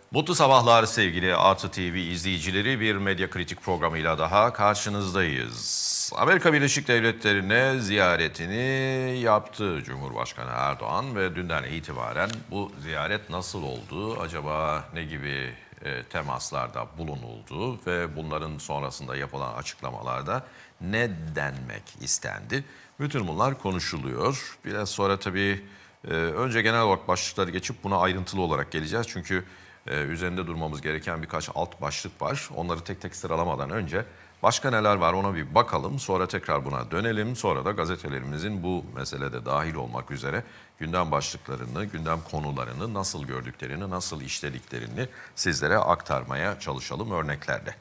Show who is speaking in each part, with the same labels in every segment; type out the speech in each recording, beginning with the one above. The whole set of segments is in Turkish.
Speaker 1: Mutlu sabahlar sevgili Artı TV izleyicileri. Bir medya kritik programıyla daha karşınızdayız. Amerika Birleşik Devletleri'ne ziyaretini yaptı Cumhurbaşkanı Erdoğan ve dünden itibaren bu ziyaret nasıl oldu? Acaba ne gibi temaslarda bulunuldu ve bunların sonrasında yapılan açıklamalarda ne denmek istendi? Bütün bunlar konuşuluyor. Biraz sonra tabii önce genel olarak başlıkları geçip buna ayrıntılı olarak geleceğiz. Çünkü üzerinde durmamız gereken birkaç alt başlık var. Onları tek tek sıralamadan önce başka neler var ona bir bakalım. Sonra tekrar buna dönelim. Sonra da gazetelerimizin bu meselede dahil olmak üzere gündem başlıklarını, gündem konularını nasıl gördüklerini, nasıl işlediklerini sizlere aktarmaya çalışalım örneklerle.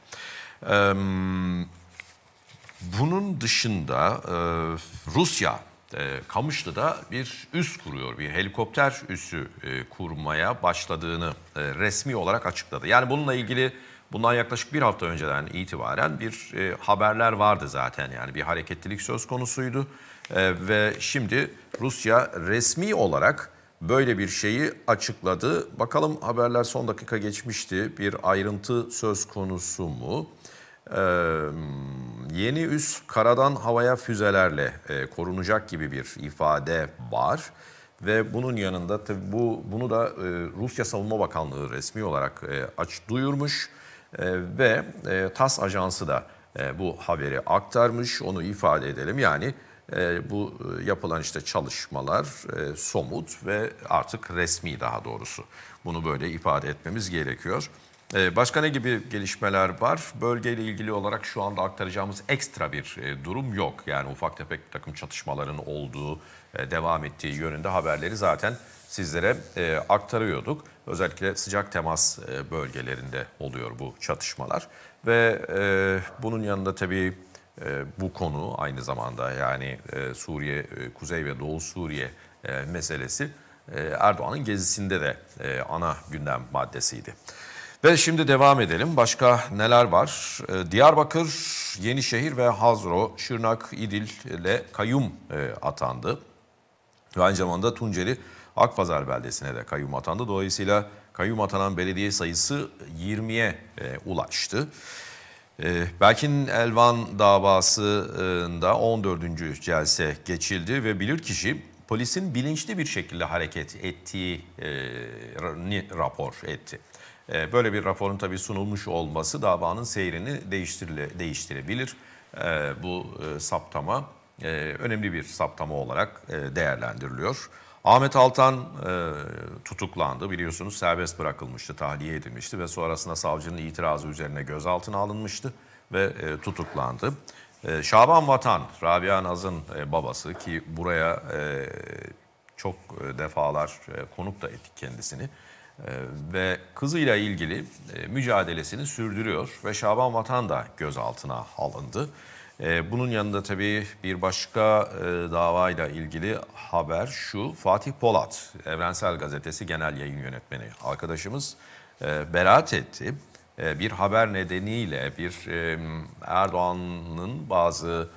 Speaker 1: Bunun dışında Rusya Kamışlı'da bir üs kuruyor, bir helikopter üssü kurmaya başladığını resmi olarak açıkladı. Yani bununla ilgili bundan yaklaşık bir hafta önceden itibaren bir haberler vardı zaten. Yani bir hareketlilik söz konusuydu ve şimdi Rusya resmi olarak böyle bir şeyi açıkladı. Bakalım haberler son dakika geçmişti. Bir ayrıntı söz konusu mu? Yeni üs karadan havaya füzelerle korunacak gibi bir ifade var. Ve bunun yanında tabii bunu da Rusya Savunma Bakanlığı resmi olarak duyurmuş ve TASS ajansı da bu haberi aktarmış. Onu ifade edelim. Yani bu yapılan işte çalışmalar somut ve artık resmi daha doğrusu. Bunu böyle ifade etmemiz gerekiyor. Başka ne gibi gelişmeler var? Bölgeyle ilgili olarak şu anda aktaracağımız ekstra bir durum yok. Yani ufak tefek takım çatışmaların olduğu, devam ettiği yönünde haberleri zaten sizlere aktarıyorduk. Özellikle sıcak temas bölgelerinde oluyor bu çatışmalar. Ve bunun yanında tabii bu konu aynı zamanda yani Suriye, Kuzey ve Doğu Suriye meselesi Erdoğan'ın gezisinde de ana gündem maddesiydi. Ve şimdi devam edelim. Başka neler var? Diyarbakır, Yenişehir ve Hazro, Şırnak, İdil ile kayyum atandı. Ve aynı zamanda Tunceli, Akpazarı beldesine de kayyum atandı. Dolayısıyla kayyum atanan belediye sayısı 20'ye ulaştı. Belkin Elvan davasında 14. celse geçildi ve bilirkişi polisin bilinçli bir şekilde hareket ettiği rapor etti. Böyle bir raporun tabii sunulmuş olması davanın seyrini değiştirebilir. Bu saptama önemli bir saptama olarak değerlendiriliyor. Ahmet Altan tutuklandı, biliyorsunuz serbest bırakılmıştı, tahliye edilmişti ve sonrasında savcının itirazı üzerine gözaltına alınmıştı ve tutuklandı. Şaban Vatan, Rabia Naz'ın babası ki buraya çok defalar konuk da ettik kendisini. Ve kızıyla ilgili mücadelesini sürdürüyor ve Şaban Vatan da gözaltına alındı. Bunun yanında tabii bir başka davayla ilgili haber şu: Fatih Polat, Evrensel Gazetesi Genel Yayın Yönetmeni arkadaşımız beraat etti. Bir haber nedeniyle Erdoğan'ın bazı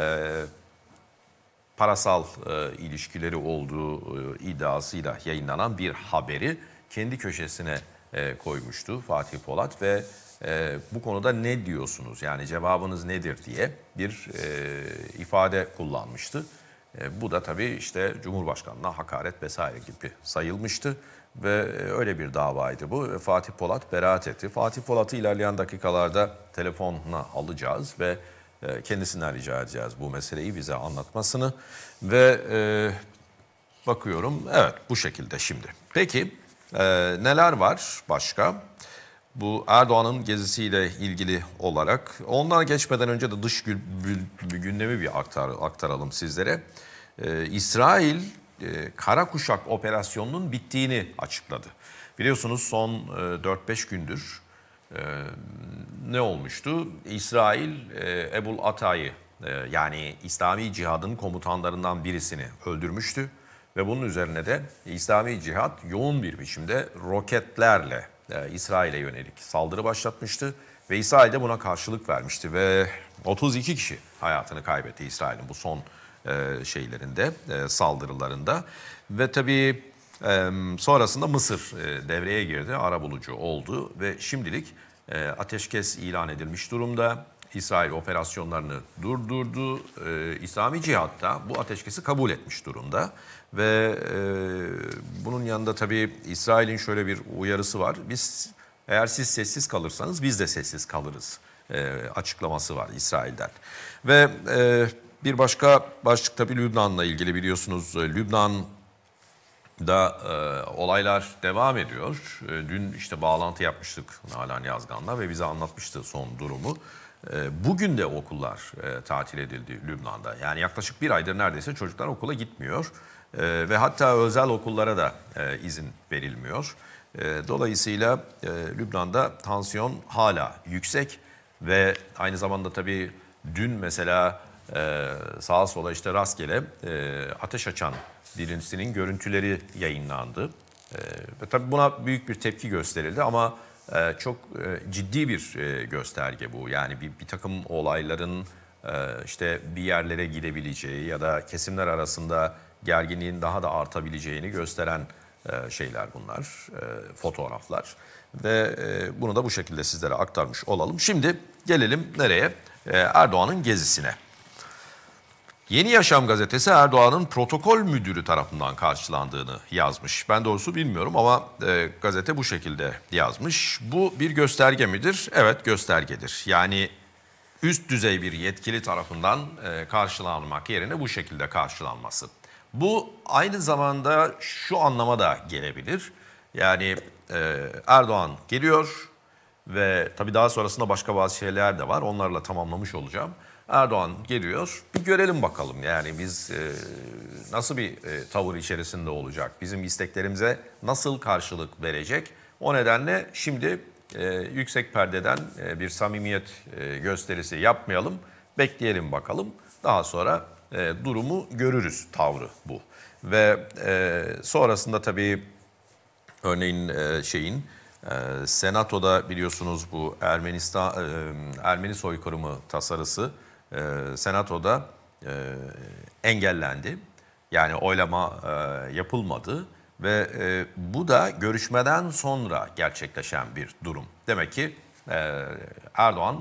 Speaker 1: parasal ilişkileri olduğu iddiasıyla yayınlanan bir haberi kendi köşesine koymuştu Fatih Polat ve bu konuda ne diyorsunuz, yani cevabınız nedir diye bir ifade kullanmıştı. Bu da tabii işte Cumhurbaşkanı'na hakaret vesaire gibi sayılmıştı ve öyle bir davaydı bu. Fatih Polat beraat etti. Fatih Polat'ı ilerleyen dakikalarda telefonla alacağız ve kendisinden rica edeceğiz bu meseleyi bize anlatmasını ve bakıyorum evet bu şekilde şimdi. Peki neler var başka? Bu Erdoğan'ın gezisiyle ilgili olarak ondan geçmeden önce de dış gündemi bir aktaralım sizlere. İsrail Kara Kuşak operasyonunun bittiğini açıkladı. Biliyorsunuz son 4-5 gündür ne olmuştu? İsrail Ebul Ata'yı yani İslami Cihad'ın komutanlarından birisini öldürmüştü. Ve bunun üzerine de İslami Cihad yoğun bir biçimde roketlerle İsrail'e yönelik saldırı başlatmıştı. Ve İsrail de buna karşılık vermişti ve 32 kişi hayatını kaybetti İsrail'in bu son saldırılarında. Ve tabii Sonrasında Mısır devreye girdi, arabulucu oldu ve şimdilik ateşkes ilan edilmiş durumda. İsrail operasyonlarını durdurdu. İslami Cihat da bu ateşkesi kabul etmiş durumda. Ve bunun yanında tabii İsrail'in şöyle bir uyarısı var. Eğer siz sessiz kalırsanız biz de sessiz kalırız açıklaması var İsrail'den. Ve bir başka başlık tabii Lübnan'la ilgili, biliyorsunuz Lübnan'da olaylar devam ediyor. Dün işte bağlantı yapmıştık Nalan Yazgan'la ve bize anlatmıştı son durumu. Bugün de okullar tatil edildi Lübnan'da. Yani yaklaşık bir aydır neredeyse çocuklar okula gitmiyor. Ve hatta özel okullara da izin verilmiyor. Dolayısıyla Lübnan'da tansiyon hala yüksek ve aynı zamanda tabii dün mesela sağa sola işte rastgele ateş açan birisinin görüntüleri yayınlandı. Ve tabii buna büyük bir tepki gösterildi ama çok ciddi bir gösterge bu. Yani bir takım olayların işte bir yerlere gidebileceği ya da kesimler arasında gerginliğin daha da artabileceğini gösteren şeyler bunlar, fotoğraflar. Ve bunu da bu şekilde sizlere aktarmış olalım. Şimdi gelelim nereye? Erdoğan'ın gezisine. Yeni Yaşam gazetesi Erdoğan'ın protokol müdürü tarafından karşılandığını yazmış. Ben doğrusu bilmiyorum ama gazete bu şekilde yazmış. Bu bir gösterge midir? Evet, göstergedir. Yani üst düzey bir yetkili tarafından karşılanmak yerine bu şekilde karşılanması. Bu aynı zamanda şu anlama da gelebilir. Yani Erdoğan geliyor ve tabii daha sonrasında başka bazı şeyler de var. Onlarla tamamlamış olacağım. Erdoğan geliyor, bir görelim bakalım. Yani biz nasıl bir tavır içerisinde olacak, bizim isteklerimize nasıl karşılık verecek. O nedenle şimdi yüksek perdeden bir samimiyet gösterisi yapmayalım, bekleyelim bakalım. Daha sonra durumu görürüz tavrı bu. Ve sonrasında tabii örneğin Senato'da biliyorsunuz bu Ermeni soykırımı tasarısı Senato'da engellendi. Yani oylama yapılmadı ve bu da görüşmeden sonra gerçekleşen bir durum. Demek ki Erdoğan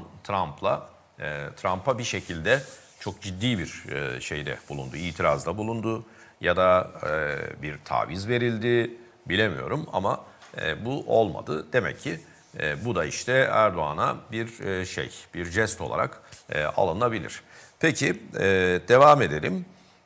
Speaker 1: Trump'a bir şekilde çok ciddi bir şeyde bulundu, itirazda bulundu ya da bir taviz verildi, bilemiyorum ama bu olmadı. Demek ki bu da işte Erdoğan'a bir jest olarak alınabilir. Peki devam edelim.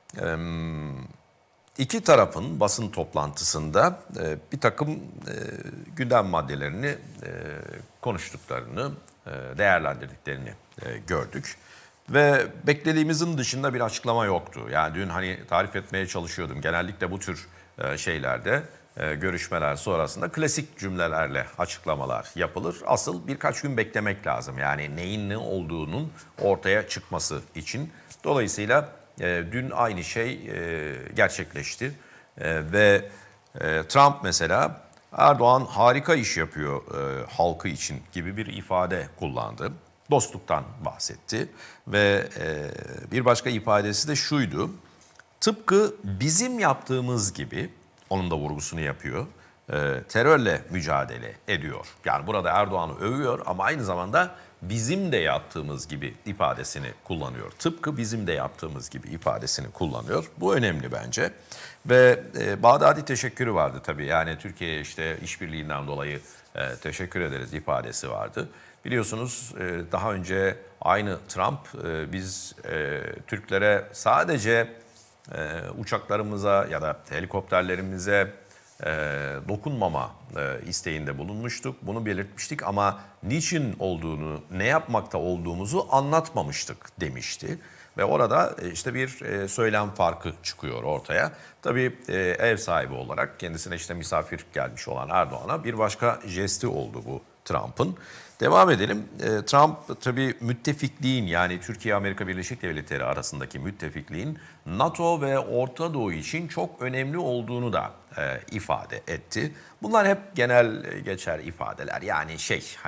Speaker 1: İki tarafın basın toplantısında bir takım gündem maddelerini konuştuklarını, değerlendirdiklerini gördük. Ve beklediğimizin dışında bir açıklama yoktu. Yani dün hani tarif etmeye çalışıyordum. Genellikle bu tür şeylerde görüşmeler sonrasında klasik cümlelerle açıklamalar yapılır. Asıl birkaç gün beklemek lazım. Yani neyin ne olduğunun ortaya çıkması için. Dolayısıyla dün aynı şey gerçekleşti. Ve Trump mesela Erdoğan harika iş yapıyor halkı için gibi bir ifade kullandı. Dostluktan bahsetti ve bir başka ifadesi de şuydu. Tıpkı bizim yaptığımız gibi, onun da vurgusunu yapıyor, terörle mücadele ediyor. Yani burada Erdoğan'ı övüyor ama aynı zamanda bizim de yaptığımız gibi ifadesini kullanıyor. Tıpkı bizim de yaptığımız gibi ifadesini kullanıyor. Bu önemli bence. Ve Bağdadi teşekkürü vardı tabii. Yani Türkiye'ye işte işbirliğinden dolayı teşekkür ederiz ifadesi vardı. Biliyorsunuz daha önce aynı Trump biz Türklere sadece uçaklarımıza ya da helikopterlerimize dokunmama isteğinde bulunmuştuk. Bunu belirtmiştik ama niçin olduğunu, ne yapmakta olduğumuzu anlatmamıştık demişti. Ve orada işte bir söylem farkı çıkıyor ortaya. Tabii ev sahibi olarak kendisine işte misafir gelmiş olan Erdoğan'a bir başka jesti oldu bu Trump'ın. Devam edelim. Trump tabii müttefikliğin, yani Türkiye-Amerika Birleşik Devletleri arasındaki müttefikliğin NATO ve Orta Doğu için çok önemli olduğunu da ifade etti. Bunlar hep genel geçer ifadeler. Yani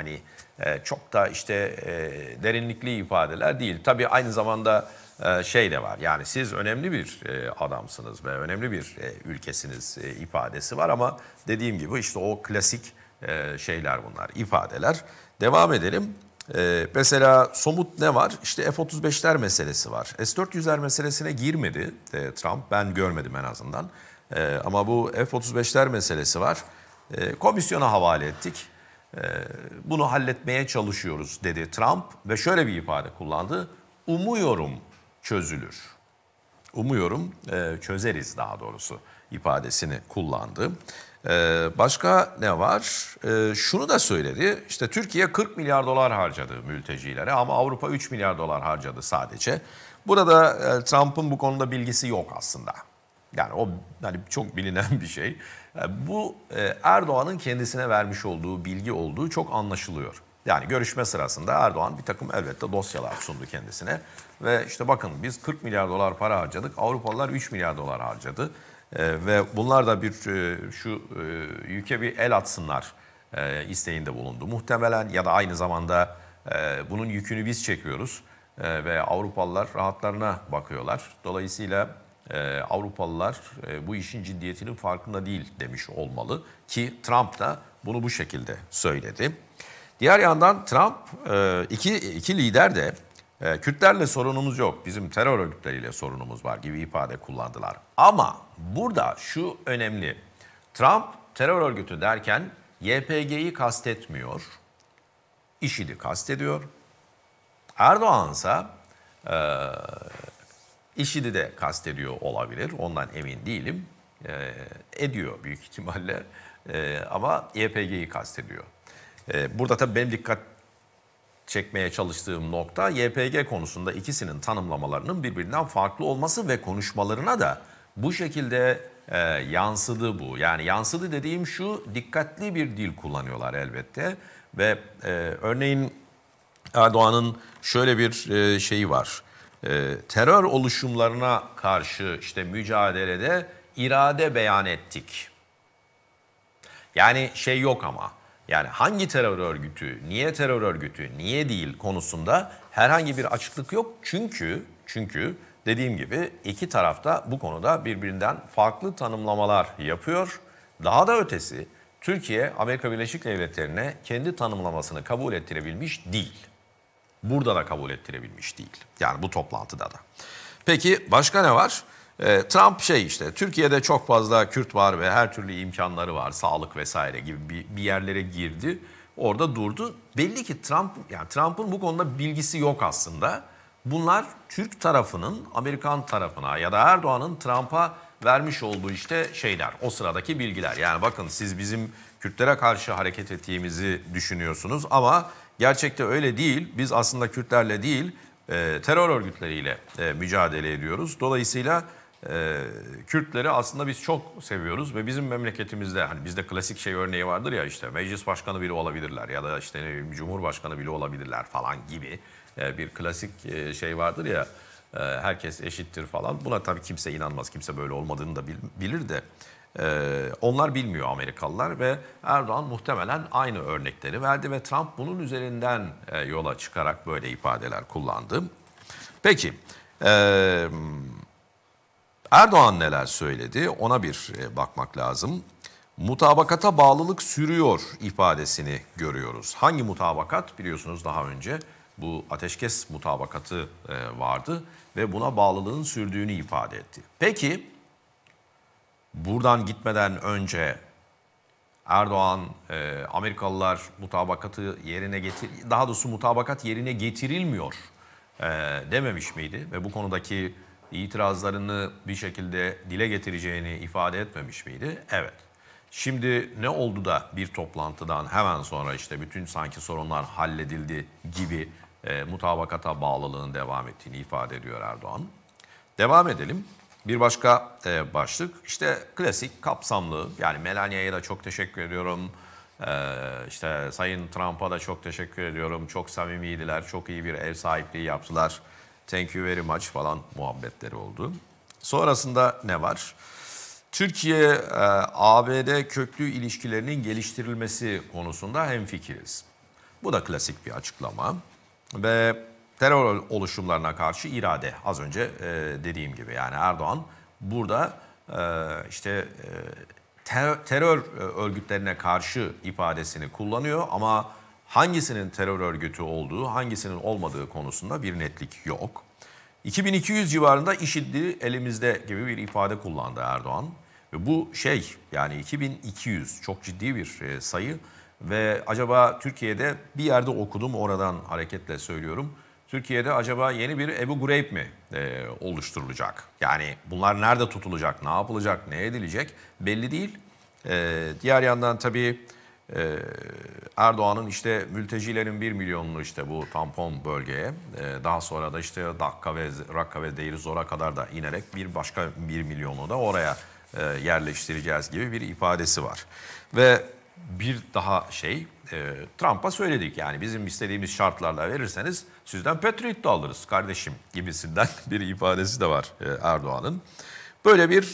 Speaker 1: çok da derinlikli ifadeler değil. Tabii aynı zamanda şey de var. Yani siz önemli bir adamsınız ve önemli bir ülkesiniz ifadesi var ama dediğim gibi işte o klasik şeyler bunlar, ifadeler. Devam edelim. Mesela somut ne var? İşte F-35'ler meselesi var. S-400'ler meselesine girmedi Trump. Ben görmedim en azından. Ama bu F-35'ler meselesi var. Komisyona havale ettik. Bunu halletmeye çalışıyoruz dedi Trump ve şöyle bir ifade kullandı. Umuyorum çözülür. Umuyorum çözeriz daha doğrusu ifadesini kullandı. Başka ne var? Şunu da söyledi. İşte Türkiye 40 milyar dolar harcadı mültecilere ama Avrupa 3 milyar dolar harcadı sadece. Burada Trump'ın bu konuda bilgisi yok aslında. Yani o çok bilinen bir şey. Bu Erdoğan'ın kendisine vermiş olduğu bilgi olduğu çok anlaşılıyor. Yani görüşme sırasında Erdoğan bir takım elbette dosyalar sundu kendisine. Ve işte bakın biz 40 milyar dolar para harcadık, Avrupalılar 3 milyar dolar harcadı. Ve bunlar da şu yüke bir el atsınlar isteğinde bulundu. Muhtemelen ya da aynı zamanda bunun yükünü biz çekiyoruz ve Avrupalılar rahatlarına bakıyorlar. Dolayısıyla Avrupalılar bu işin ciddiyetinin farkında değil demiş olmalı ki Trump da bunu bu şekilde söyledi. Diğer yandan Trump iki lider de Kürtlerle sorunumuz yok, bizim terör örgütleriyle sorunumuz var gibi ifade kullandılar. Ama burada şu önemli, Trump terör örgütü derken YPG'yi kastetmiyor, IŞİD'i kastediyor. Erdoğan ise IŞİD'i de kastediyor olabilir, ondan emin değilim. Ediyor büyük ihtimalle ama YPG'yi kastediyor. Burada tabii benim dikkat çekmeye çalıştığım nokta YPG konusunda ikisinin tanımlamalarının birbirinden farklı olması ve konuşmalarına da bu şekilde yansıdı bu. Yani yansıdı dediğim şu, dikkatli bir dil kullanıyorlar elbette ve örneğin Erdoğan'ın şöyle bir şeyi var. Terör oluşumlarına karşı işte mücadelede irade beyan ettik. Yani şey yok ama. Yani hangi terör örgütü, niye terör örgütü, niye değil konusunda herhangi bir açıklık yok. Çünkü dediğim gibi iki tarafta bu konuda birbirinden farklı tanımlamalar yapıyor. Daha da ötesi, Türkiye Amerika Birleşik Devletleri'ne kendi tanımlamasını kabul ettirebilmiş değil. Burada da kabul ettirebilmiş değil. Yani bu toplantıda da. Peki başka ne var? Trump Türkiye'de çok fazla Kürt var ve her türlü imkanları var, sağlık vesaire gibi bir yerlere girdi. Orada durdu. Belli ki Trump'ın bu konuda bilgisi yok aslında. Bunlar Türk tarafının Amerikan tarafına ya da Erdoğan'ın Trump'a vermiş olduğu o sıradaki bilgiler. Yani bakın siz bizim Kürtlere karşı hareket ettiğimizi düşünüyorsunuz ama gerçekte öyle değil. Biz aslında Kürtlerle değil, terör örgütleriyle mücadele ediyoruz. Dolayısıyla Kürtleri aslında biz çok seviyoruz ve bizim memleketimizde hani bizde klasik örneği vardır ya, işte meclis başkanı bile olabilirler ya da cumhurbaşkanı bile olabilirler falan gibi bir klasik vardır ya, herkes eşittir falan. Buna tabii kimse inanmaz, kimse böyle olmadığını da bilir de onlar bilmiyor Amerikalılar ve Erdoğan muhtemelen aynı örnekleri verdi ve Trump bunun üzerinden yola çıkarak böyle ifadeler kullandı. Peki Erdoğan neler söyledi, ona bir bakmak lazım. Mutabakata bağlılık sürüyor ifadesini görüyoruz. Hangi mutabakat? Biliyorsunuz daha önce bu ateşkes mutabakatı vardı ve buna bağlılığın sürdüğünü ifade etti. Peki buradan gitmeden önce Erdoğan Amerikalılar mutabakatı mutabakat yerine getirilmiyor dememiş miydi? Ve bu konudaki itirazlarını bir şekilde dile getireceğini ifade etmemiş miydi? Evet. Şimdi ne oldu da bir toplantıdan hemen sonra bütün sanki sorunlar halledildi gibi mutabakata bağlılığın devam ettiğini ifade ediyor Erdoğan. Devam edelim. Bir başka başlık klasik kapsamlı, yani Melania'ya da çok teşekkür ediyorum. İşte Sayın Trump'a da çok teşekkür ediyorum. Çok samimiydiler. Çok iyi bir ev sahipliği yaptılar. Thank you very much falan muhabbetleri oldu. Sonrasında ne var? Türkiye-ABD köklü ilişkilerinin geliştirilmesi konusunda hemfikiriz. Bu da klasik bir açıklama. Ve terör oluşumlarına karşı irade. Az önce dediğim gibi yani Erdoğan burada terör örgütlerine karşı ifadesini kullanıyor ama hangisinin terör örgütü olduğu, hangisinin olmadığı konusunda bir netlik yok. 2200 civarında IŞİD'li elimizde gibi bir ifade kullandı Erdoğan. Ve bu yani 2200 çok ciddi bir sayı ve acaba Türkiye'de bir yerde okudum, oradan hareketle söylüyorum. Türkiye'de acaba yeni bir Ebu Gureyb mi oluşturulacak? Yani bunlar nerede tutulacak, ne yapılacak, ne edilecek belli değil. Diğer yandan tabii Erdoğan'ın işte mültecilerin 1 milyonunu işte bu tampon bölgeye, daha sonra da işte Rakka ve Deir Zor'a kadar da inerek bir başka 1 milyonu da oraya yerleştireceğiz gibi bir ifadesi var. Ve bir daha Trump'a söyledik yani bizim istediğimiz şartlarla verirseniz sizden Patriot da alırız kardeşim gibisinden bir ifadesi de var Erdoğan'ın. Böyle bir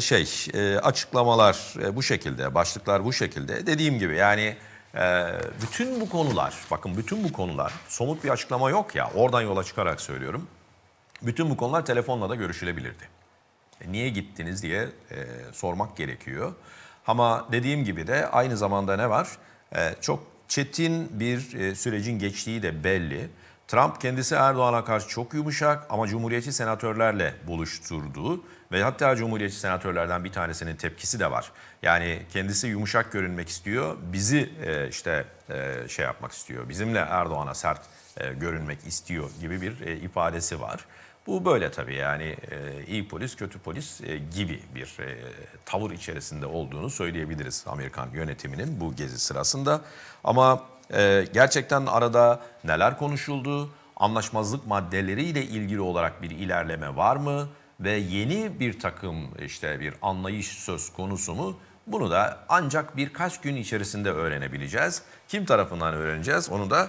Speaker 1: açıklamalar bu şekilde, başlıklar bu şekilde. Dediğim gibi yani bütün bu konular, bakın bütün bu konular somut bir açıklama yok ya, oradan yola çıkarak söylüyorum. Bütün bu konular telefonla da görüşülebilirdi. Niye gittiniz diye sormak gerekiyor. Ama dediğim gibi de aynı zamanda ne var? Çok çetin bir sürecin geçtiği de belli. Trump kendisi Erdoğan'a karşı çok yumuşak ama Cumhuriyetçi senatörlerle buluşturduğu ve hatta Cumhuriyetçi senatörlerden bir tanesinin tepkisi de var. Yani kendisi yumuşak görünmek istiyor, bizi yapmak istiyor, bizimle Erdoğan'a sert görünmek istiyor gibi bir ifadesi var. Bu böyle tabii yani iyi polis, kötü polis gibi bir tavır içerisinde olduğunu söyleyebiliriz Amerikan yönetiminin bu gezi sırasında. Ama gerçekten arada neler konuşuldu, anlaşmazlık maddeleriyle ilgili olarak bir ilerleme var mı ve yeni bir takım bir anlayış söz konusu mu? Bunu da ancak birkaç gün içerisinde öğrenebileceğiz. Kim tarafından öğreneceğiz onu da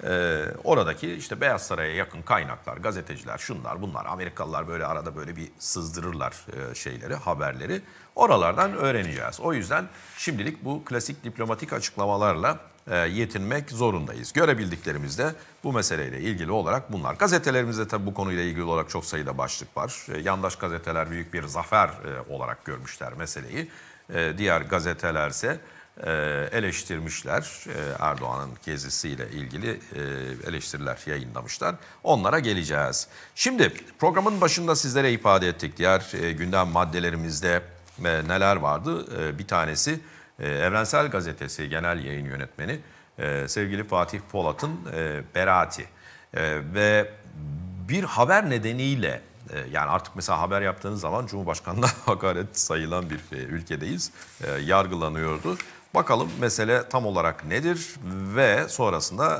Speaker 1: oradaki Beyaz Saray'a yakın kaynaklar, gazeteciler, şunlar bunlar, Amerikalılar böyle arada böyle bir sızdırırlar haberleri. Oralardan öğreneceğiz. O yüzden şimdilik bu klasik diplomatik açıklamalarla yetinmek zorundayız. Görebildiklerimiz de bu meseleyle ilgili olarak bunlar. Gazetelerimizde tabii bu konuyla ilgili olarak çok sayıda başlık var. Yandaş gazeteler büyük bir zafer olarak görmüşler meseleyi. Diğer gazetelerse eleştirmişler. Erdoğan'ın gezisiyle ilgili eleştiriler yayınlamışlar. Onlara geleceğiz. Şimdi programın başında sizlere ifade ettik. Diğer gündem maddelerimizde neler vardı? Bir tanesi Evrensel Gazetesi Genel Yayın Yönetmeni sevgili Fatih Polat'ın beraati. Ve bir haber nedeniyle yani artık mesela haber yaptığınız zaman Cumhurbaşkanı'na hakaret sayılan bir ülkedeyiz. Yargılanıyordu. Bakalım mesele tam olarak nedir ve sonrasında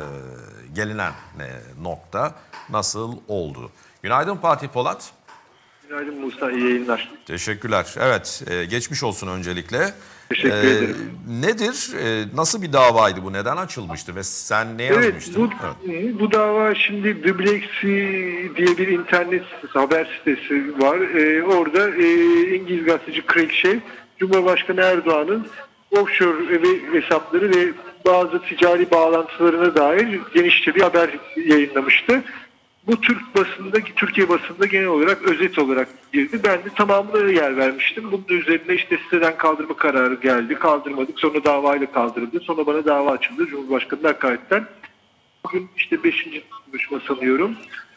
Speaker 1: gelinen nokta nasıl oldu? Günaydın Fatih Polat.
Speaker 2: Günaydın Musa, iyi yayınlar.
Speaker 1: Teşekkürler. Evet, geçmiş olsun öncelikle.
Speaker 2: Teşekkür ederim.
Speaker 1: Nedir, nasıl bir davaydı bu, neden açılmıştı ve sen ne yazmıştın?
Speaker 2: Bu dava şimdi The Black Sea diye bir internet haber sitesi var. Orada İngiliz gazeteci Craig Shea, Cumhurbaşkanı Erdoğan'ın offshore hesapları ve bazı ticari bağlantılarına dair genişçe bir haber yayınlamıştı. Bu Türkiye basında genel olarak özet olarak girdi. Ben de tamamına yer vermiştim. Bunun üzerine siteden kaldırma kararı geldi. Kaldırmadık. Sonra davayla kaldırıldı. Sonra bana dava açıldı Cumhurbaşkanı'nın hakaretten. Bugün 5. duruşma sanıyorum.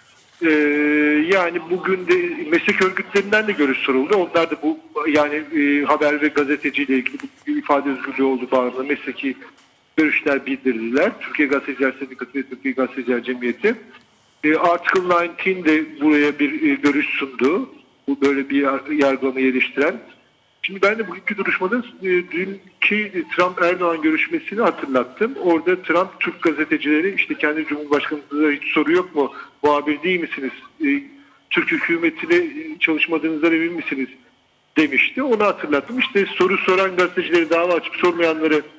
Speaker 2: Yani bugün de meslek örgütlerinden de görüş soruldu. Onlar da bu haber ve gazeteciyle ilgili bu ifade özgürlüğü olduğu bağlamında mesleki görüşler bildirdiler. Türkiye Gazeteciler Sendikası ve Türkiye Gazeteciler Cemiyeti. Article 19 de buraya bir görüş sundu. Bu böyle bir yargılamayı eleştiren. Şimdi ben de bugünkü duruşmada dünkü Trump-Erdoğan görüşmesini hatırlattım. Orada Trump Türk gazetecileri kendi Cumhurbaşkanınıza hiç soru yok mu? Muhabir değil misiniz? Türk hükümetine çalışmadığınızdan emin misiniz? Demişti. Onu hatırlattım. Soru soran gazetecileri dava açıp sormayanları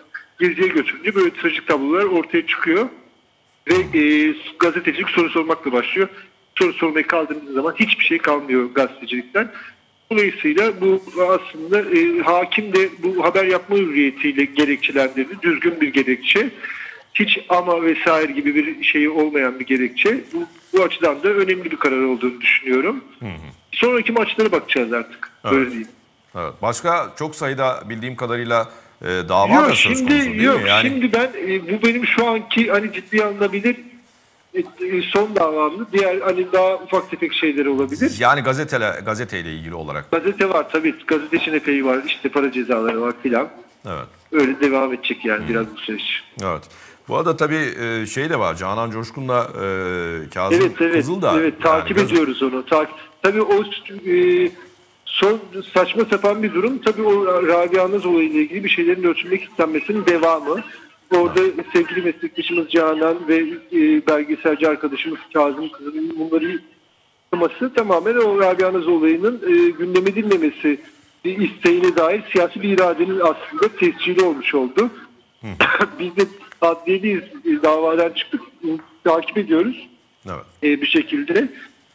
Speaker 2: geziye götürünce böyle trajik tablolar ortaya çıkıyor. Ve gazetecilik soru sormakla başlıyor. Soru sormayı kaldırdığınız zaman hiçbir şey kalmıyor gazetecilikten. Dolayısıyla bu aslında hakim de bu haber yapma hürriyetiyle gerekçelendirdi. Düzgün bir gerekçe. Hiç ama vesaire gibi bir şeyi olmayan bir gerekçe. Bu açıdan da önemli bir karar olduğunu düşünüyorum. Sonraki maçlara bakacağız artık.
Speaker 1: Evet.
Speaker 2: Böyle diyeyim.
Speaker 1: Evet. Başka çok sayıda bildiğim kadarıyla dava da söz konusu değil mi? Yani...
Speaker 2: Şimdi ben bu benim şu anki hani ciddi alınabilir son davamdı. Diğer hani daha ufak tefek şeyler olabilir.
Speaker 1: Yani gazeteyle ilgili olarak.
Speaker 2: Gazete var tabii. Gazete için epey var. İşte para cezaları var filan.
Speaker 1: Evet.
Speaker 2: Öyle devam edecek yani biraz bu süreç.
Speaker 1: Evet. Bu arada tabii şey de var. Canan Coşkun'la Kazım Kızıl da.
Speaker 2: Evet, takip ediyoruz onu. Tabii o son saçma sapan bir durum. Tabii o Rabia Naz olayıyla ilgili bir şeylerin ölçülmek istenmesinin devamı. Orada sevgili meslektaşımız Canan ve belgeselci arkadaşımız Kazım Kızıl'ın bunları yapması tamamen o Rabia Naz olayının gündeme edilmemesi isteğine dair siyasi bir iradenin aslında tescili olmuş oldu. Biz de adliyeliyiz, davadan çıktık, takip ediyoruz.
Speaker 1: Evet.
Speaker 2: Bir şekilde.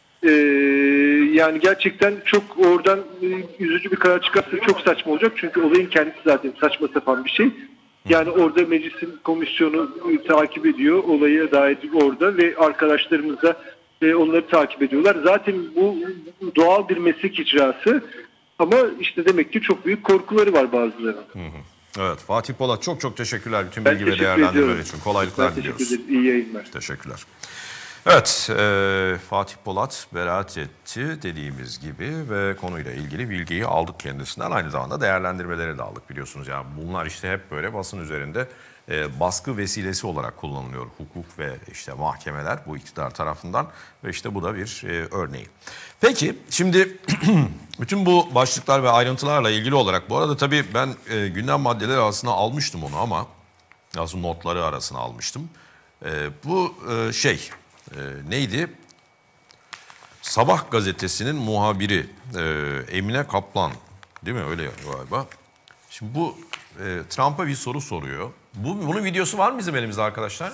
Speaker 2: Yani gerçekten çok oradan üzücü bir karar çıkarsa çok saçma olacak. Çünkü olayın kendisi zaten saçma sapan bir şey. Yani orada meclisin komisyonu takip ediyor. Olaya dair orada ve arkadaşlarımız da onları takip ediyorlar. Zaten bu doğal bir meslek icrası. Ama işte demek ki çok büyük korkuları var bazılarının.
Speaker 1: Evet, Fatih Polat çok teşekkürler bütün
Speaker 2: Ben
Speaker 1: bilgi ve
Speaker 2: teşekkür
Speaker 1: değerlendirmeler
Speaker 2: ediyorum.
Speaker 1: için. Kolaylıklar
Speaker 2: Ben teşekkür
Speaker 1: diliyoruz.
Speaker 2: ederim. İyi yayınlar.
Speaker 1: Teşekkürler. Evet, Fatih Polat beraat etti dediğimiz gibi ve konuyla ilgili bilgiyi aldık kendisinden. Aynı zamanda değerlendirmeleri de aldık biliyorsunuz. Yani bunlar işte hep böyle basın üzerinde baskı vesilesi olarak kullanılıyor. Hukuk ve işte mahkemeler bu iktidar tarafından ve işte bu da bir örneği. Peki şimdi bütün bu başlıklar ve ayrıntılarla ilgili olarak bu arada tabii ben gündem maddeleri arasına almıştım onu ama aslında notları arasına almıştım. Bu neydi? Sabah gazetesinin muhabiri Emine Kaplan değil mi? Öyle galiba. Şimdi bu Trump'a bir soru soruyor. Bunun videosu var mı bizim elimizde arkadaşlar?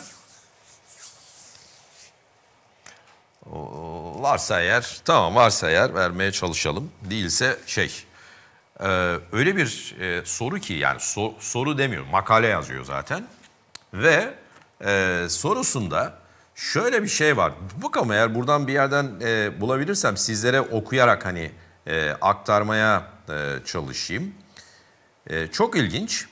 Speaker 1: Varsa eğer, tamam varsa eğer vermeye çalışalım. Değilse öyle bir soru ki yani soru demiyor, makale yazıyor zaten. Ve sorusunda şöyle bir şey var. Bakalım eğer buradan bir yerden bulabilirsem sizlere okuyarak hani aktarmaya çalışayım. Çok ilginç.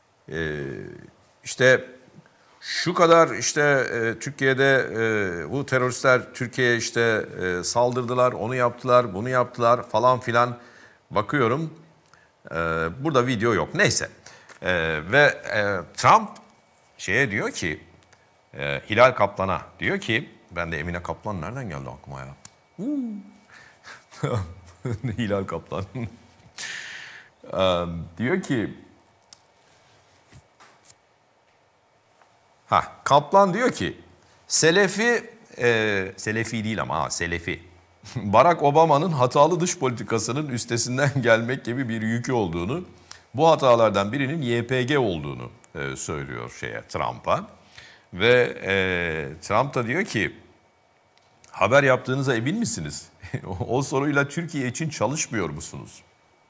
Speaker 1: İşte şu kadar işte Türkiye'de bu teröristler Türkiye'ye işte saldırdılar, onu yaptılar, bunu yaptılar falan filan bakıyorum. Burada video yok. Neyse. Ve Trump diyor ki Hilal Kaplan'a diyor ki ben de Emine Kaplan nereden geldi aklıma ya? Hilal Kaplan. Diyor ki Kaplan diyor ki Selefi değil ama Selefi. Barack Obama'nın hatalı dış politikasının üstesinden gelmek gibi bir yükü olduğunu, bu hatalardan birinin YPG olduğunu söylüyor Trump'a. Ve Trump da diyor ki haber yaptığınıza emin misiniz? O soruyla Türkiye için çalışmıyor musunuz?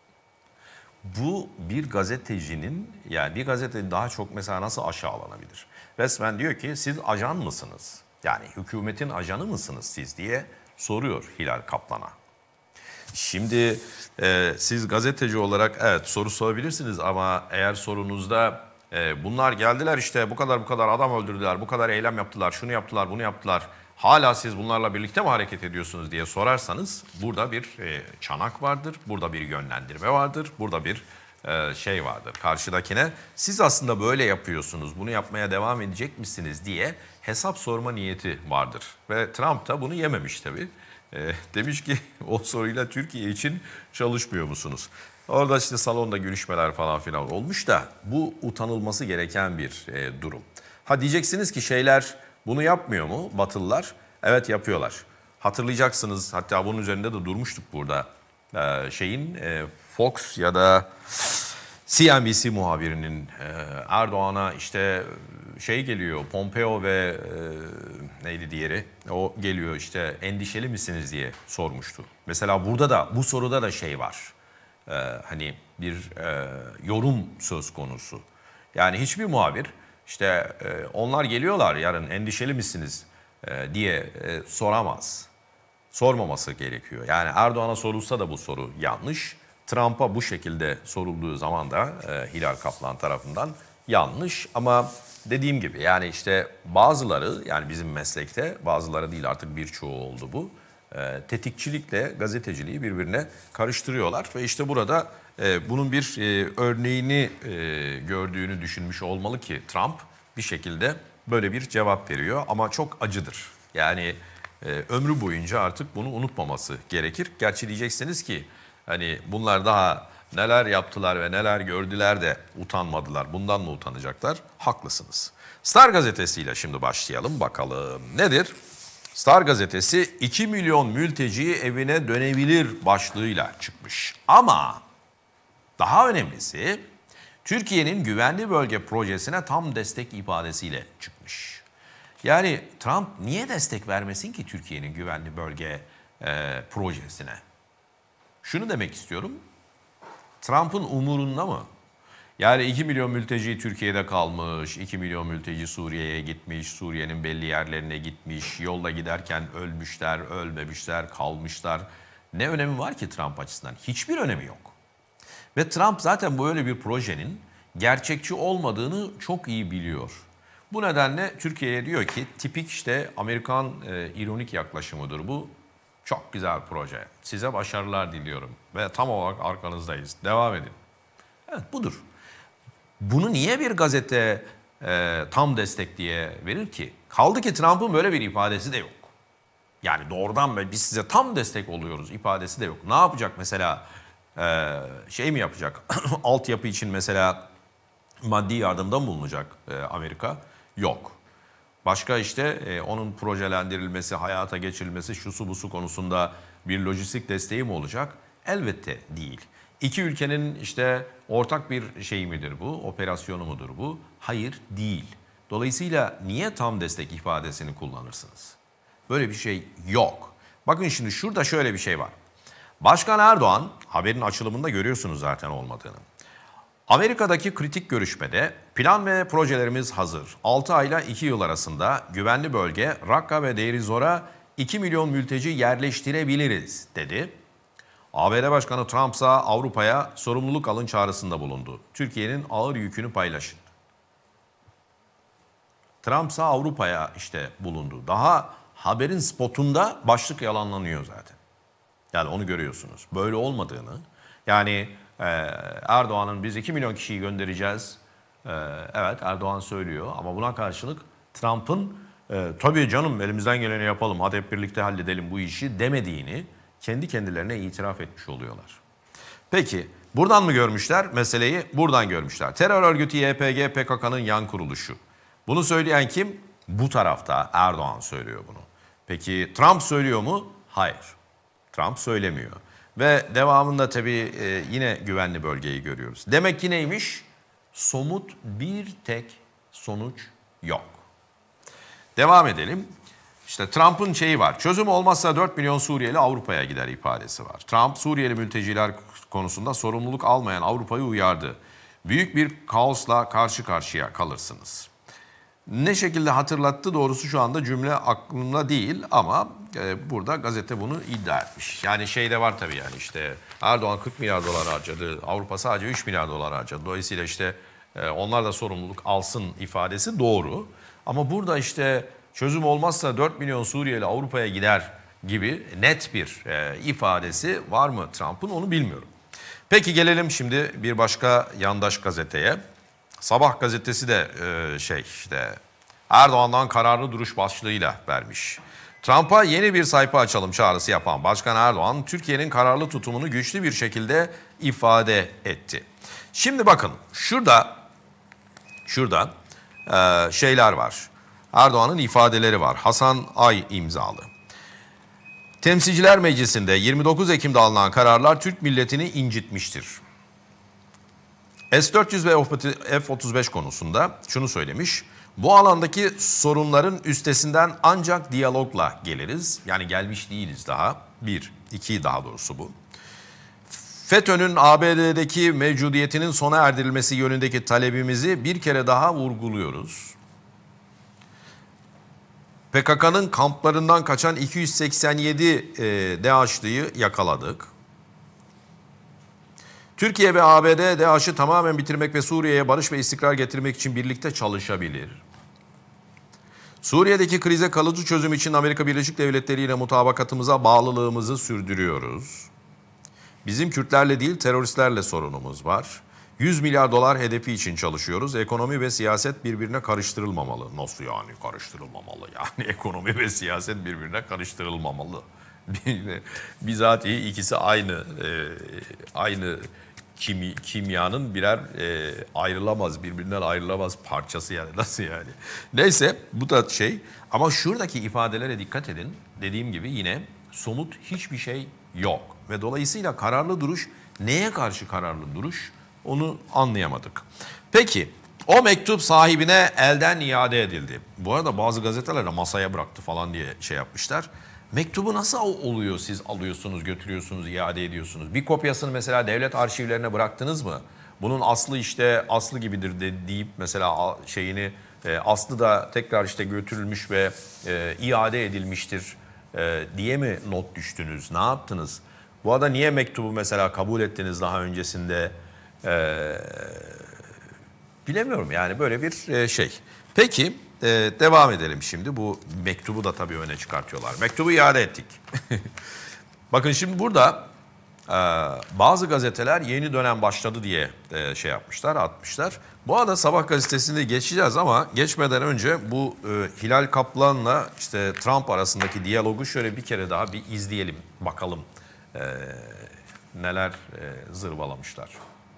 Speaker 1: Bu bir gazetecinin yani bir gazeteci daha çok mesela nasıl aşağılanabilir? Resmen diyor ki siz ajan mısınız? Yani hükümetin ajanı mısınız siz diye soruyor Hilal Kaplan'a. Şimdi siz gazeteci olarak evet soru sorabilirsiniz ama eğer sorunuzda bunlar geldiler işte bu kadar adam öldürdüler, bu kadar eylem yaptılar, şunu yaptılar, bunu yaptılar. Hala siz bunlarla birlikte mi hareket ediyorsunuz diye sorarsanız burada bir çanak vardır, burada bir yönlendirme vardır, burada bir vardır karşıdakine. Siz aslında böyle yapıyorsunuz, bunu yapmaya devam edecek misiniz diye hesap sorma niyeti vardır. Ve Trump da bunu yememiş tabii. Demiş ki o soruyla Türkiye için çalışmıyor musunuz? Orada işte salonda görüşmeler falan filan olmuş da bu utanılması gereken bir durum. Diyeceksiniz ki bunu yapmıyor mu Batılılar? Evet yapıyorlar. Hatırlayacaksınız hatta bunun üzerinde de durmuştuk burada. Fox ya da CNBC muhabirinin Erdoğan'a işte şey geliyor, Pompeo ve neydi diğeri, o geliyor işte endişeli misiniz diye sormuştu. Mesela burada da bu soruda da şey var, hani bir yorum söz konusu. Yani hiçbir muhabir işte onlar geliyorlar yarın endişeli misiniz diye soramaz. Sormaması gerekiyor. Yani Erdoğan'a sorulsa da bu soru yanlış. Trump'a bu şekilde sorulduğu zaman da Hilal Kaplan tarafından yanlış. Ama dediğim gibi yani işte bazıları, yani bizim meslekte bazıları değil artık birçoğu oldu bu. Tetikçilikle gazeteciliği birbirine karıştırıyorlar ve işte burada bunun bir örneğini gördüğünü düşünmüş olmalı ki Trump bir şekilde böyle bir cevap veriyor ama çok acıdır. Yani ömrü boyunca artık bunu unutmaması gerekir. Gerçi diyeceksiniz ki hani bunlar daha neler yaptılar ve neler gördüler de utanmadılar. Bundan mı utanacaklar? Haklısınız. Star gazetesiyle şimdi başlayalım bakalım. Nedir? Star gazetesi 2 milyon mülteci evine dönebilir başlığıyla çıkmış. Ama daha önemlisi Türkiye'nin güvenli bölge projesine tam destek ifadesiyle çıkmış. Yani Trump niye destek vermesin ki Türkiye'nin güvenli bölge projesine? Şunu demek istiyorum. Trump'ın umurunda mı? Yani 2 milyon mülteci Türkiye'de kalmış, 2 milyon mülteci Suriye'ye gitmiş, Suriye'nin belli yerlerine gitmiş, yolda giderken ölmüşler, ölmemişler, kalmışlar. Ne önemi var ki Trump açısından? Hiçbir önemi yok. Ve Trump zaten böyle bir projenin gerçekçi olmadığını çok iyi biliyor. Bu nedenle Türkiye'ye diyor ki tipik işte Amerikan ironik yaklaşımıdır bu. Çok güzel proje. Size başarılar diliyorum ve tam olarak arkanızdayız. Devam edin. Evet budur. Bunu niye bir gazete tam destek diye verir ki? Kaldı ki Trump'ın böyle bir ifadesi de yok. Yani doğrudan biz size tam destek oluyoruz ifadesi de yok. Ne yapacak mesela? Şey mi yapacak? Altyapı için mesela maddi yardımda mı bulunacak Amerika? Yok. Başka işte onun projelendirilmesi, hayata geçirilmesi, şusu busu konusunda bir lojistik desteği mi olacak? Elbette değil. İki ülkenin işte ortak bir şey midir bu, operasyonu mudur bu? Hayır, değil. Dolayısıyla niye tam destek ifadesini kullanırsınız? Böyle bir şey yok. Bakın şimdi şurada şöyle bir şey var. Başkan Erdoğan, haberin açılımında görüyorsunuz zaten olmadığını. Amerika'daki kritik görüşmede plan ve projelerimiz hazır. 6 ayla 2 yıl arasında güvenli bölge Rakka ve Deir ez-Zor'a 2 milyon mülteci yerleştirebiliriz dedi. ABD Başkanı Trump ise Avrupa'ya sorumluluk alın çağrısında bulundu. Türkiye'nin ağır yükünü paylaşın. Trump ise Avrupa'ya işte bulundu. Daha haberin spotunda başlık yalanlanıyor zaten. Yani onu görüyorsunuz. Böyle olmadığını, yani Erdoğan'ın biz 2 milyon kişiyi göndereceğiz. Evet Erdoğan söylüyor ama buna karşılık Trump'ın tabii canım elimizden geleni yapalım, hadi hep birlikte halledelim bu işi demediğini kendi kendilerine itiraf etmiş oluyorlar. Peki buradan mı görmüşler meseleyi? Buradan görmüşler. Terör örgütü YPG PKK'nın yan kuruluşu. Bunu söyleyen kim? Bu tarafta Erdoğan söylüyor bunu. Peki Trump söylüyor mu? Hayır. Trump söylemiyor. Ve devamında tabii yine güvenli bölgeyi görüyoruz. Demek ki neymiş? Somut bir tek sonuç yok. Devam edelim. İşte Trump'ın şeyi var. Çözüm olmazsa 4 milyon Suriyeli Avrupa'ya gider ifadesi var. Trump Suriyeli mülteciler konusunda sorumluluk almayan Avrupa'yı uyardı. Büyük bir kaosla karşı karşıya kalırsınız. Ne şekilde hatırlattı doğrusu şu anda cümle aklımda değil ama burada gazete bunu iddia etmiş. Yani şey de var tabii yani işte Erdoğan 40 milyar dolar harcadı, Avrupa sadece 3 milyar dolar harcadı. Dolayısıyla işte onlar da sorumluluk alsın ifadesi doğru. Ama burada işte çözüm olmazsa 4 milyon Suriyeli Avrupa'ya gider gibi net bir ifadesi var mı Trump'ın onu bilmiyorum. Peki gelelim şimdi bir başka yandaş gazeteye. Sabah gazetesi de işte Erdoğan'dan kararlı duruş başlığıyla vermiş. Trump'a yeni bir sayfa açalım çağrısı yapan Başkan Erdoğan, Türkiye'nin kararlı tutumunu güçlü bir şekilde ifade etti. Şimdi bakın şurada şeyler var. Erdoğan'ın ifadeleri var. Hasan Ay imzalı. Temsilciler Meclisi'nde 29 Ekim'de alınan kararlar Türk milletini incitmiştir. S-400 ve F-35 konusunda şunu söylemiş. Bu alandaki sorunların üstesinden ancak diyalogla geliriz. Yani gelmiş değiliz daha. İki daha doğrusu bu. FETÖ'nün ABD'deki mevcudiyetinin sona erdirilmesi yönündeki talebimizi bir kere daha vurguluyoruz. PKK'nın kamplarından kaçan 287 DAEŞ'lıyı yakaladık. Türkiye ve ABD DAEŞ'i tamamen bitirmek ve Suriye'ye barış ve istikrar getirmek için birlikte çalışabilir. Suriye'deki krize kalıcı çözüm için Amerika Birleşik Devletleri ile mutabakatımıza bağlılığımızı sürdürüyoruz. Bizim Kürtlerle değil teröristlerle sorunumuz var. 100 milyar dolar hedefi için çalışıyoruz. Ekonomi ve siyaset birbirine karıştırılmamalı. Nasıl yani karıştırılmamalı? Yani ekonomi ve siyaset birbirine karıştırılmamalı. Bizatihi ikisi aynı kimyanın birer birbirinden ayrılamaz parçası yani. Nasıl yani? Neyse bu da ama şuradaki ifadelere dikkat edin. Dediğim gibi yine somut hiçbir şey yok. Ve dolayısıyla kararlı duruş, neye karşı kararlı duruş onu anlayamadık. Peki o mektup sahibine elden iade edildi. Bu arada bazı gazeteler de masaya bıraktı falan diye yapmışlar. Mektubu nasıl oluyor, siz alıyorsunuz, götürüyorsunuz, iade ediyorsunuz? Bir kopyasını mesela devlet arşivlerine bıraktınız mı? Bunun aslı aslı gibidir deyip mesela aslı da tekrar götürülmüş ve iade edilmiştir diye mi not düştünüz? Ne yaptınız? Bu arada niye mektubu mesela kabul ettiniz daha öncesinde? Bilemiyorum yani böyle bir Peki devam edelim şimdi. Bu mektubu da tabii öne çıkartıyorlar. Mektubu iade ettik. Bakın şimdi burada bazı gazeteler yeni dönem başladı diye atmışlar. Bu arada Sabah gazetesinde geçeceğiz ama geçmeden önce bu Hilal Kaplan'la Trump arasındaki diyalogu şöyle bir kere daha bir izleyelim. Bakalım neler zırvalamışlar.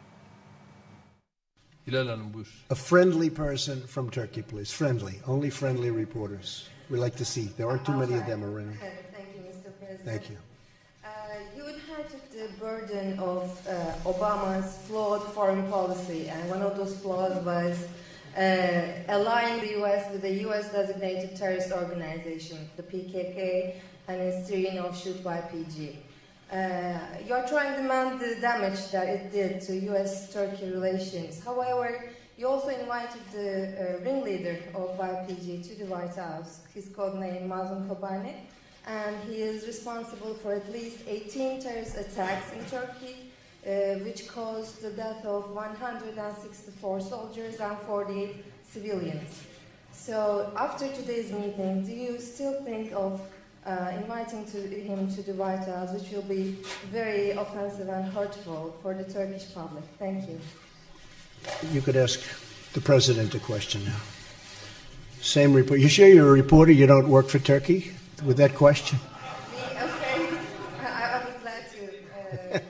Speaker 3: Hilal Hanım buyur.
Speaker 4: A friendly person from Turkey, please. Friendly. Only friendly reporters. We like to see. There aren't too many of them around.
Speaker 5: Thank you, Mr. President.
Speaker 4: Thank you.
Speaker 5: You inherited the burden of Obama's flawed foreign policy, and one of those flaws was allying the U.S. with a U.S.-designated terrorist organization, the PKK, and its Syrian offshoot YPG. You are trying to mend the damage that it did to U.S.-Turkey relations. However, you also invited the ringleader of YPG to the White House, his codename Mazlum Kobani, and he is responsible for at least 18 terrorist attacks in Turkey, which caused the death of 164 soldiers and 48 civilians. So, after today's meeting, do you still think of inviting him to the White House, which will be very offensive and hurtful for the Turkish public? Thank you.
Speaker 4: You could ask the president a question now. Same report. You sure you're a reporter? You don't work for Turkey? With that question?
Speaker 5: Okay, I would glad to.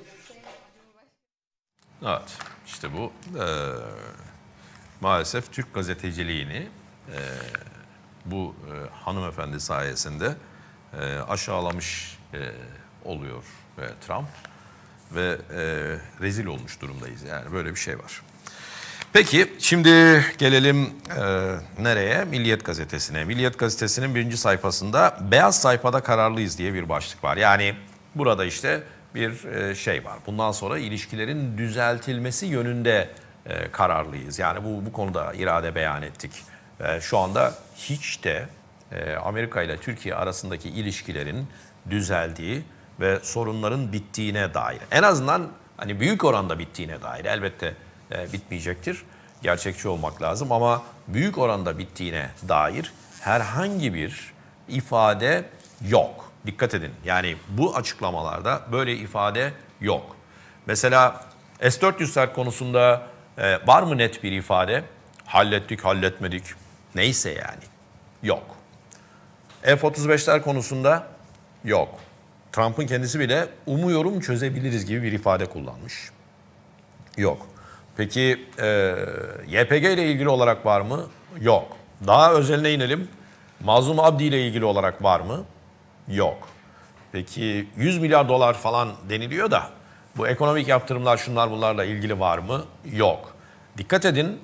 Speaker 1: Evet, işte bu maalesef Türk gazeteciliğini bu hanımefendi sayesinde aşağılamış oluyor Trump ve rezil olmuş durumdayız. Yani böyle bir şey var. Peki şimdi gelelim nereye? Milliyet Gazetesi'ne. Milliyet Gazetesi'nin 1. sayfasında beyaz sayfada kararlıyız diye bir başlık var. Yani burada bir var. Bundan sonra ilişkilerin düzeltilmesi yönünde kararlıyız. Yani bu konuda irade beyan ettik. Şu anda hiç de Amerika ile Türkiye arasındaki ilişkilerin düzeldiği ve sorunların bittiğine dair, en azından büyük oranda bittiğine dair, elbette bitmeyecektir. Gerçekçi olmak lazım ama büyük oranda bittiğine dair herhangi bir ifade yok. Dikkat edin. Yani bu açıklamalarda böyle ifade yok. Mesela S-400'ler konusunda var mı net bir ifade? Hallettik, halletmedik. Neyse yani. Yok. F-35'ler konusunda yok. Trump'ın kendisi bile umuyorum çözebiliriz gibi bir ifade kullanmış. Yok. Peki YPG ile ilgili olarak var mı? Yok. Daha özeline inelim. Mazlum Abdi ile ilgili olarak var mı? Yok. Peki 100 milyar dolar falan deniliyor da Bu ekonomik yaptırımlar şunlar bunlarla ilgili var mı? Yok. Dikkat edin